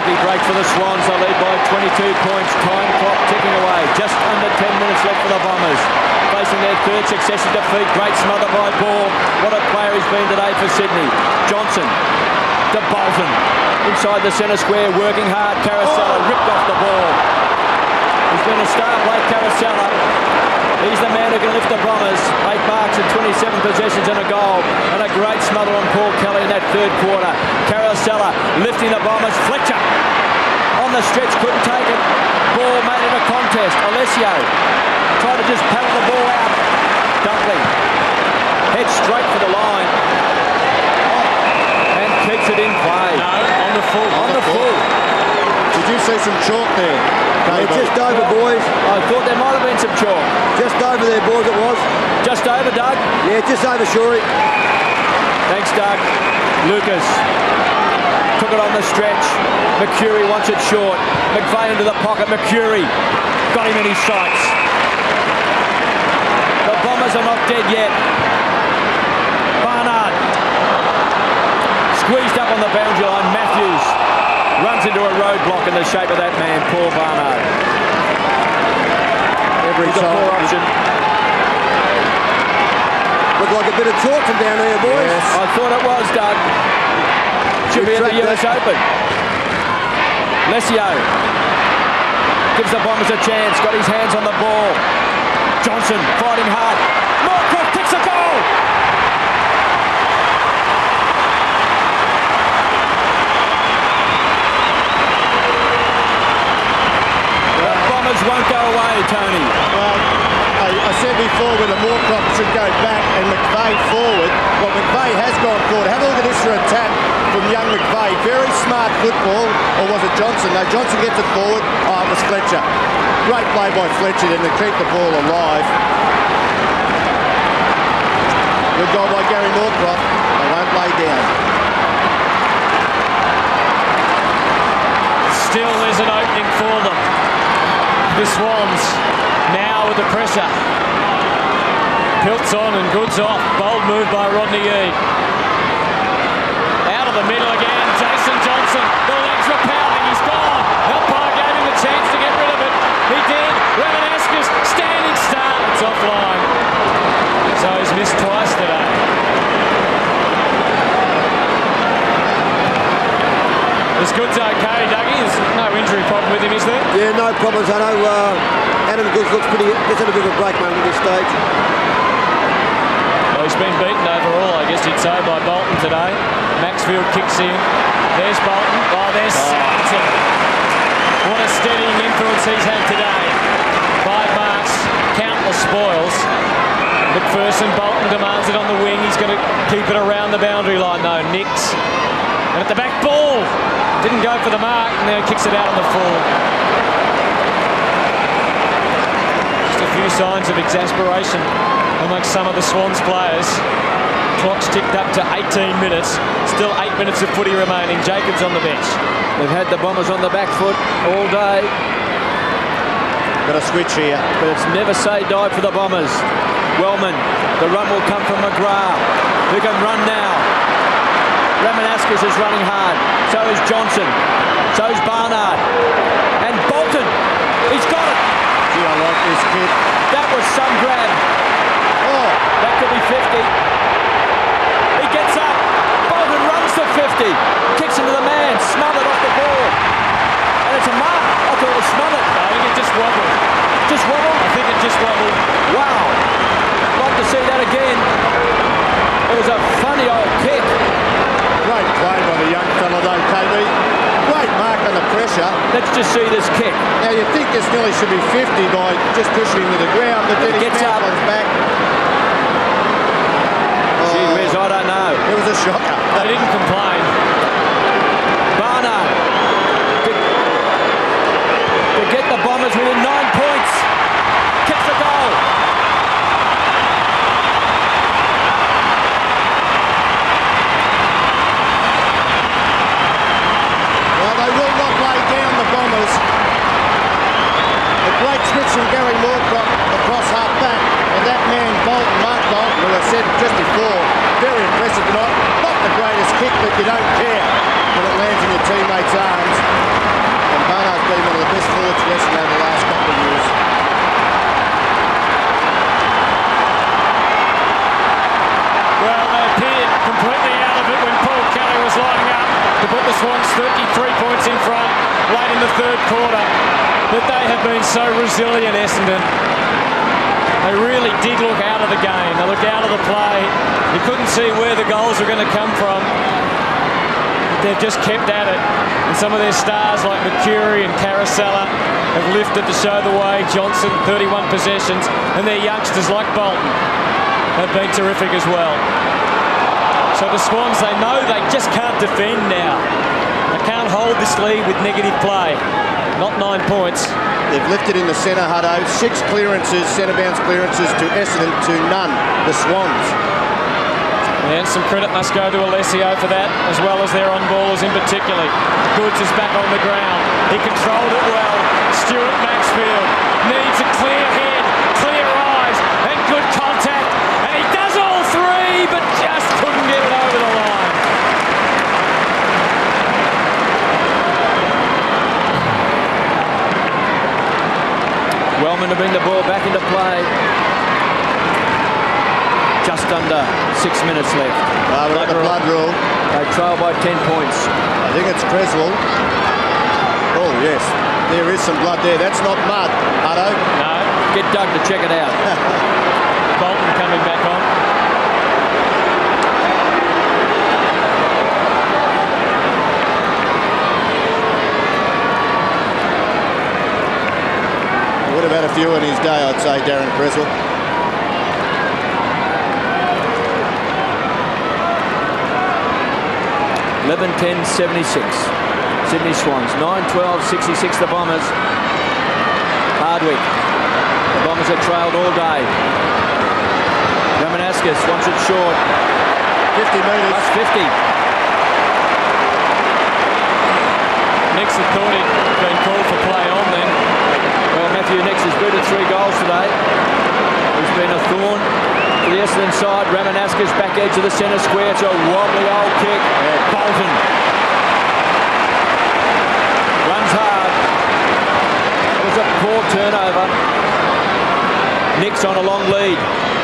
Lovely break for the Swans. They lead by 22 points. Time clock ticking away. Just under 10 minutes left for the Bombers. Facing their third successive defeat. Great smother by Ball. What a player he's been today for Sydney. Johnson to Bolton. Inside the centre square, working hard. Caracella ripped off the ball. He's been a star play, Caracella. He's the man who can lift the Bombers. 8 marks and 27 possessions and a goal. And a great smother on Paul Kelly in that third quarter. Caracella lifting the Bombers. Fletcher on the stretch, couldn't take it. Ball made it a contest. Alessio tried to just paddle the ball out. Dunkley heads straight for the line. And keeps it in play. No, on the full. On the full. Did you see some chalk there? Just over, boys. I thought there might have been some chalk. Just over there, boys, it was. Just over, Doug? Yeah, just over, Shorey. Thanks, Doug. Lucas took it on the stretch. McCurry wants it short. McVeigh into the pocket. McCurry got him in his sights. The Bombers are not dead yet. Barnard squeezed up on the boundary line. Matthews runs into a roadblock in the shape of that man, Paul Barnard. Every He's a poor option. Looked like a bit of chalk from down there, boys. Yes. I thought it was, Doug. Should be at the US Open. Lesio gives the Bombers a chance. Got his hands on the ball. Johnson fighting hard. Moorcroft kicks a goal. Won't go away, Tony. Well, I said before whether Moorcroft should go back and McVeigh forward. Well, McVeigh has gone forward. Have a look at this for a tap from young McVeigh. Very smart football. Or was it Johnson? No, Johnson gets it forward. Oh, it was Fletcher. Great play by Fletcher then to keep the ball alive. Good goal by Gary Moorcroft. They won't lay down. Still there's an opening for them. The Swans now with the pressure. Pilts on and Goods off. Bold move by Rodney Eade. Out of the middle again. Jason Johnson. The legs were pounding. He's gone. Umpire gave him a chance to get rid of it. He did. Ramanaskas standing start. It's offline. So he's missed twice today. Is Goods okay, Dougie? There's no injury problem with him, is there? Yeah, no problems. I know Adam Goods looks pretty good. Gets had a bit of a break moment at this stage. Well, he's been beaten overall, I guess you'd say, by Bolton today. Maxfield kicks in. There's Bolton. Oh, there's Singleton. What a steadying influence he's had today. 5 marks, countless spoils. McPherson, Bolton demands it on the wing. He's going to keep it around the boundary line, though. Nix. And at the back, ball. Didn't go for the mark, and now kicks it out on the full. Just a few signs of exasperation amongst some of the Swans players. Clock's ticked up to 18 minutes. Still 8 minutes of footy remaining. Jacobs on the bench. They've had the Bombers on the back foot all day. Got a switch here. But it's never say die for the Bombers. Wellman, the run will come from McGrath, who can run now. Ramanaskas is running hard. So is Johnson. So is Barnard. And Bolton. He's got it. Gee, I like this kid. That was some grab. Oh, That could be 50. He gets up. Bolton runs to 50. Kicks into the man. Smothered off the ball. And it's a mark. I thought it was smothered. I think it just wobbled. Just wobbled? I think it just wobbled. Wow. Like to see that again. It was a funny old kick. great play by the young fellow though, KB. Great mark under pressure. Let's just see this kick. Now you think this nearly should be 50 by just pushing him to the ground, but then he gets up. comes back. Gee whiz, I don't know. It was a shocker. They didn't complain. Barnard to get the Bombers within 9 points. Kicks the goal. Well, they will not lay down the Bombers. A great switch from Gary Moorcroft across half back. And that man, Bolton, Mark Bolton, who I said just before, very impressive tonight. Not the greatest kick, but you don't care when it lands in your teammates' arms. to put the Swans 33 points in front late in the third quarter. But they have been so resilient, Essendon. They really did look out of the game. They looked out of the play. You couldn't see where the goals were going to come from. They've just kept at it. And some of their stars like Mercury and Caracella have lifted to show the way. Johnson, 31 possessions. And their youngsters like Bolton have been terrific as well. So the Swans, they know they just can't defend now. They can't hold this lead with negative play. Not 9 points. They've lifted in the centre, Hutto. 6 clearances, centre-bounce clearances to Essendon, to none, the Swans. And some credit must go to Alessio for that, as well as their on-ballers in particular. Goods is back on the ground. He controlled it well. Stuart Maxfield needs a clear head, clear eyes, and good contact. And he does all three, but just couldn't get it over the line. Wellman to bring the ball back into play. Just under 6 minutes left. We've got the blood rule. They trail by 10 points. I think it's Creswell. Oh, yes. There is some blood there. That's not mud, Hutto. No. Get Doug to check it out. Bolton coming back on. Would have had a few in his day, I'd say, Darren Creswell. (11-10-76). Sydney Swans. 9-12-66 the Bombers. Hardwick. The Bombers have trailed all day. Ramanaskas wants it short. 50 metres. Plus 50. Nixon thought he'd been called for play on then. Well, Matthew Nix has booted 3 goals today. He's been a thorn to the Essendon side. Ramanaskas back edge of the centre square. It's a wobbly old kick. Bolton runs hard. It was a poor turnover. Nix on a long lead.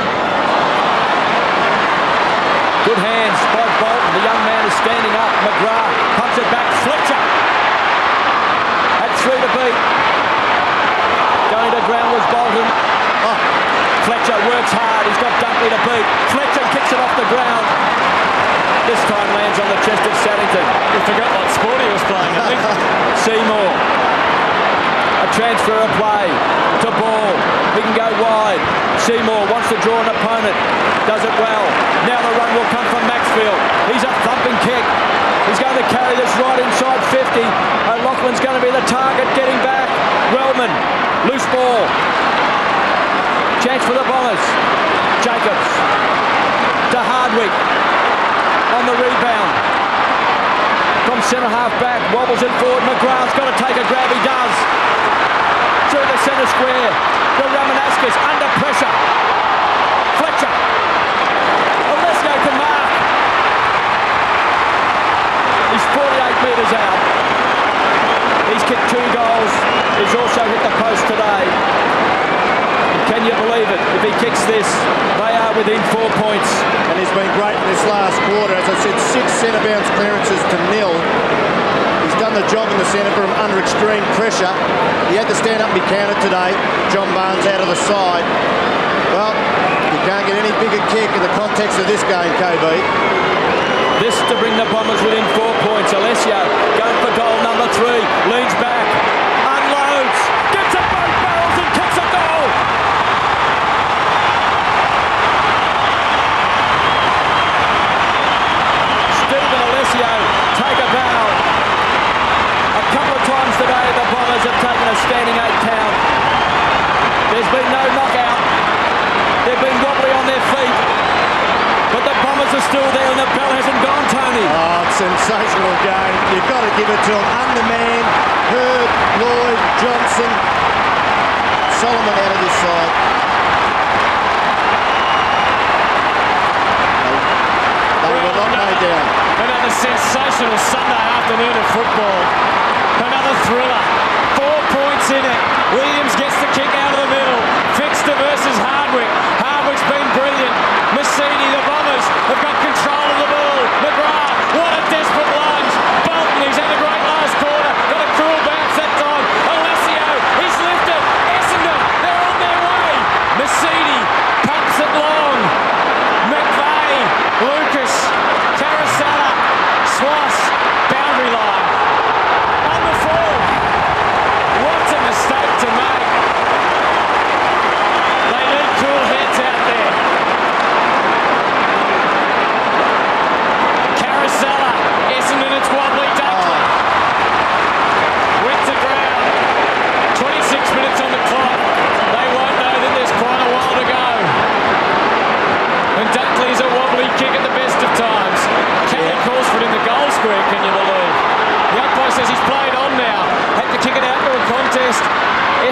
Good hands by Bolton. The young man is standing up. McGrath pumps it back. Fletcher had 3 to beat. Going to ground was Bolton. Oh, Fletcher works hard. He's got Dunkley to beat. Fletcher kicks it off the ground. This time lands on the chest of Saddington. We forgot what sport he was playing, I think. Seymour. A transfer of play to Ball. He can go wide. Seymour wants to draw an opponent. Does it well. Now the run will come from Maxfield. He's a thumping kick. He's going to carry this right inside 50. O'Loughlin's going to be the target getting back. Wellman. Loose ball. Chance for the Bombers. Jacobs to Hardwick on the rebound. From centre half back, wobbles it forward. McGrath's got to take a grab. He does. Through the centre square. To Ramanaskas under pressure. Fletcher. Alessio can mark. He's 48 metres out. He's kicked 2 goals. He's also hit the post today. Can you believe it? If he kicks this, they are within 4 points. And he's been great in this last quarter. As I said, 6 centre-bounce clearances to nil. He's done the job in the centre from under extreme pressure. He had to stand up and be counted today. John Barnes out of the side. Well, you can't get any bigger kick in the context of this game, KB. This to bring the Bombers within 4 points. Alessio going for goal number 3. Leans back. Unloads. Gets it both barrels and kicks a goal. Stephen Alessio take a bow. A couple of times today the Bombers have taken a standing 8 count. There's been no knockout. They've been wobbly on their feet. But the Bombers are still there and the bell hasn't gone, Tony. Oh, sensational game. You've got to give it to him. Underman, Hurd, Lloyd, Johnson, Solomon out of this side. They were not made down. Another sensational Sunday afternoon of football. Another thriller. 4 points in it. Williams gets the kick out of the middle. Fixter versus Hardwick. Hardwick's been brilliant. Messini, the Bombers have got control of the ball. McGrath, what a desperate lunge.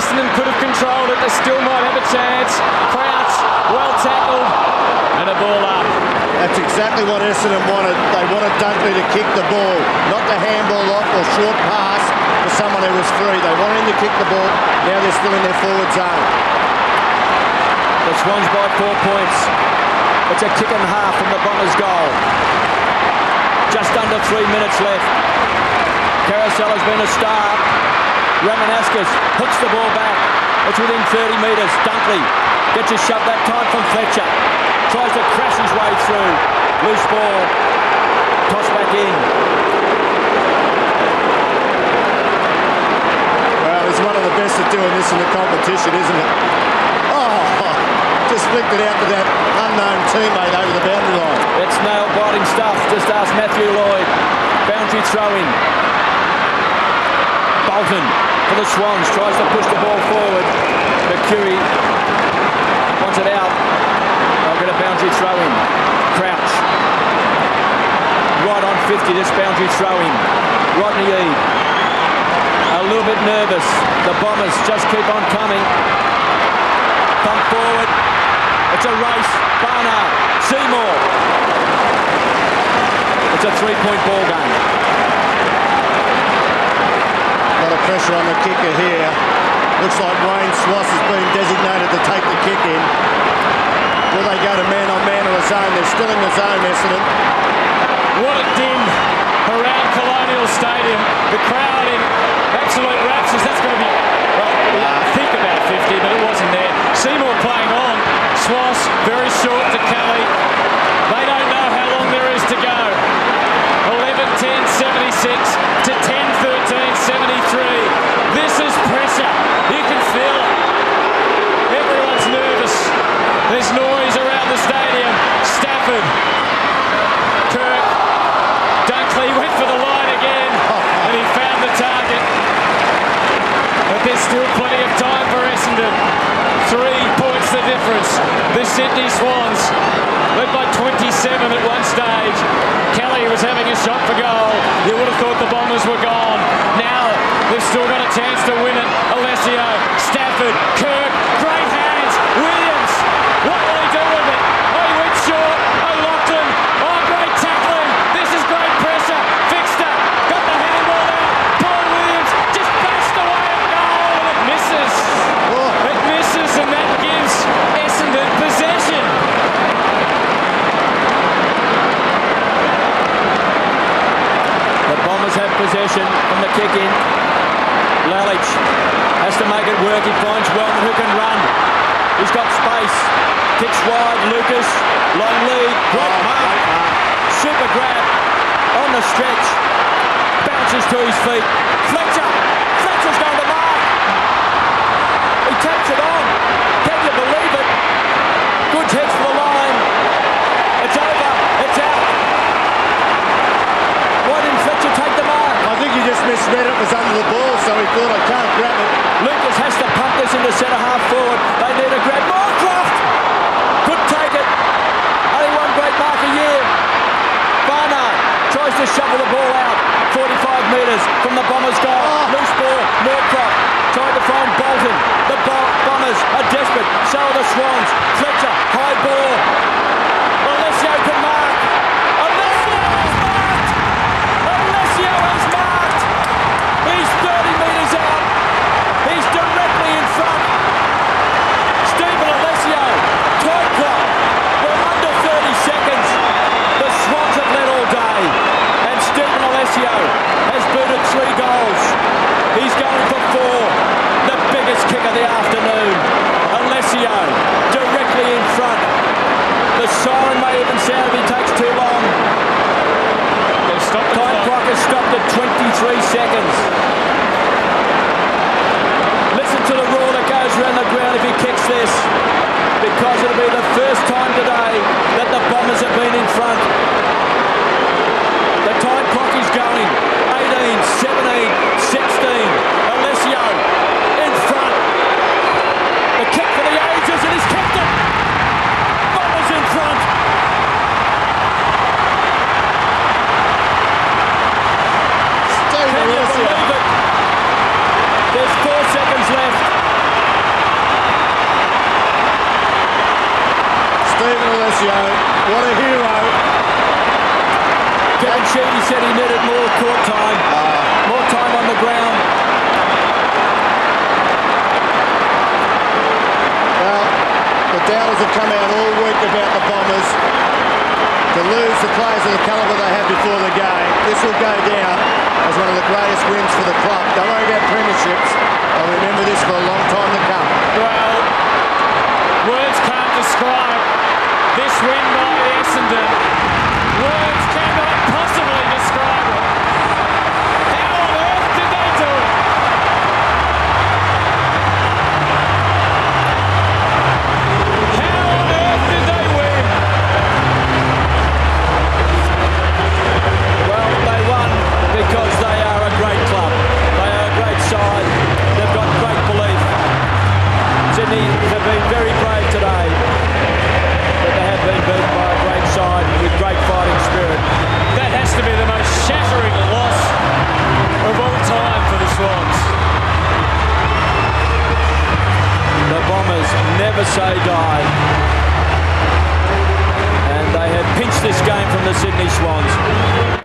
Essendon could have controlled it. They still might have a chance. Crouch, well tackled, and a ball up. That's exactly what Essendon wanted. They wanted Dunkley to kick the ball, not the handball off or short pass for someone who was free. They wanted him to kick the ball. Now they're still in their forward zone. The Swans by 4 points. It's a kick and a half from the Bombers' goal. Just under 3 minutes left. Carousel has been a star. Ramanauskas hooks the ball back. It's within 30 metres. Dunkley gets a shove that time from Fletcher. Tries to crash his way through. Loose ball. Toss back in. Well, he's one of the best at doing this in the competition, isn't it? Oh, just flicked it out to that unknown teammate over the boundary line. It's nail-biting stuff. Just ask Matthew Lloyd. Boundary throw-in. Bolton for the Swans. Tries to push the ball forward. Mercury wants it out. They'll get a boundary throw-in. Crouch. Right on 50, this boundary throw-in. Rodney Eade. A little bit nervous. The Bombers just keep on coming. Thump forward. It's a race. Barnard. Seymour. It's a 3-point ball game. A lot of pressure on the kicker here. Looks like Wayne Swass has been designated to take the kick in. Will they go to man-on-man or a zone? They're still in the zone, Essendon. What a din around Colonial Stadium. The crowd in absolute raptures. That's going to be, well, I think about 50, but it wasn't there. Seymour playing on. Swass very short to Kelly. They don't know how long there is to go. 11-10-76 to 10-13-73. This is pressure. You can feel it. Everyone's nervous. There's noise around the stadium. Stafford. Kirk. Dunkley went for the line again, and he found the target. But there's still plenty of time for Essendon. 3 points the difference. The Sydney Swans led by 27 at one stage. Kelly was having a shot for goal. You would have thought the Bombers were gone. Now they've still got a chance to win it. Alessio, Stafford, Kirk, great hands. Williams, what will he do with it? Oh, he went short. Oh, Lachlan. Oh, great tackling. This is great pressure. Fixter got the handball out. Paul Williams just bashed away at goal, and it misses. It misses, and that gives Essendon possession. The Bombers have possession from the kick-in. Lalich has to make it work. He finds Wellman who can run. He's got space. Kicks wide. Lucas. Long lead. Great mark. Super grab. On the stretch. Bounces to his feet. Fletcher. Fletcher's going to mark. He taps it on. Can you believe it? Good heads for the line. It's over. It's out. Why didn't Fletcher take the mark? I think he just misread it. Was under the ball, so he thought, I can't grab it. Lucas has to pump this into centre half forward. They need a grab. Moorcroft could take it. Only one great mark a year. Barnard tries to shovel the ball out. 45 metres from the Bombers' goal. Loose ball. Moorcroft trying to find Bolton. The Bombers are desperate. So are the Swans. Fletcher, high ball. Alessio can mark. Alessio has marked. Alessio has marked. He's 30 metres out. He's directly in front. Stephen Alessio. Tight clock. We're under 30 seconds. The Swans have led all day. And Stephen Alessio has booted 3 goals. He's going for 4. The biggest kick of the afternoon. Alessio directly in front. The siren may even sound if he takes too long. Time clock has stopped at 23 seconds. Listen to the roar that goes around the ground if he kicks this. Because it'll be the first time today that the Bombers have been in front. The time clock is going. 18, 17, 16. Alessio in front. The kick for the ages, and he's kicked it. Bombers in front. Can you believe it? There's 4 seconds left. have come out all week about the Bombers. To lose the players of the calibre they had before the game, this will go down as one of the greatest wins for the club. Don't worry about premierships. I'll remember this for a long time to come. Well, words can't describe this win by Essendon. Words cannot possibly describe it. How on earth did they do it? How on earth did they win? Well, they won because they are a great club. They are a great side. They've got great belief. Sydney have been very brave today, but they have been beaten by a great side with great fighting spirit. That has to be the most shattering loss of all time for the Swans. The Bombers never say die, and they have pinched this game from the Sydney Swans.